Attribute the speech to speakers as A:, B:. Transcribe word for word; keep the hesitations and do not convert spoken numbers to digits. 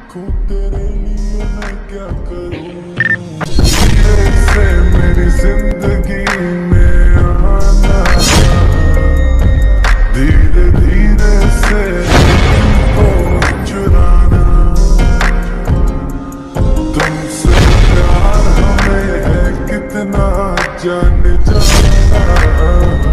A: लिखूं तेरे लिए मैं क्या करूं, ऐसे मेरी जिंदगी में आना, धीरे धीरे से तुमको चुराना, तुमसे प्यार हमें है कितना जान जाना।